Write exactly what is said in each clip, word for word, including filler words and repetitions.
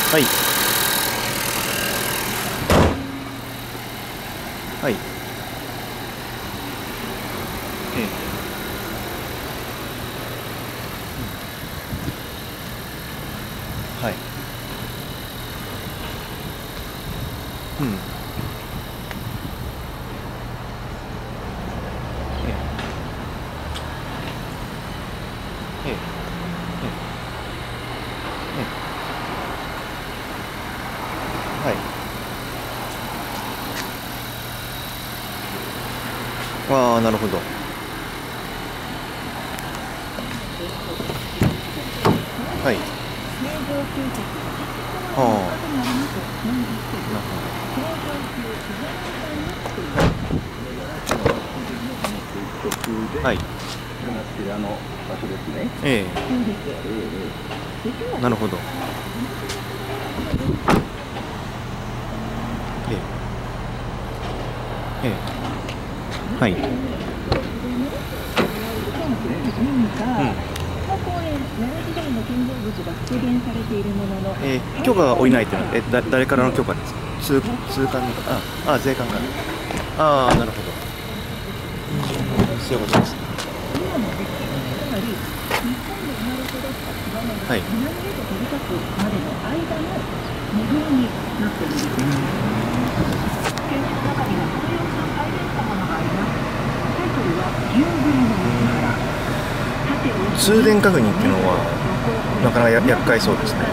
はいはい。ええ。はい。うん。ええ。ええ。ええ。ええ。はい。ああ、なるほど。はい。ああ、なるほど。はい。ええ。なるほど。ええ。ええ。はい。うん。えー、許可が下りないっていうのは、え、だ、誰からの許可ですか。通、通関の、あ、あ、税関から。ああ、なるほど。そういうことですね。はい。通電確認っていうのは、なかなかや厄介そうですね。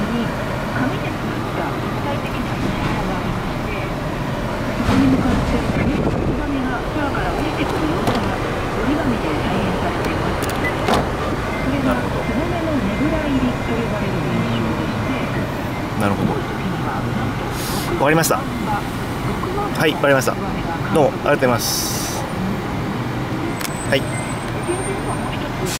なるほど。なるほど。わかりました。はい、わかりました。どうもありがとうございます。はい。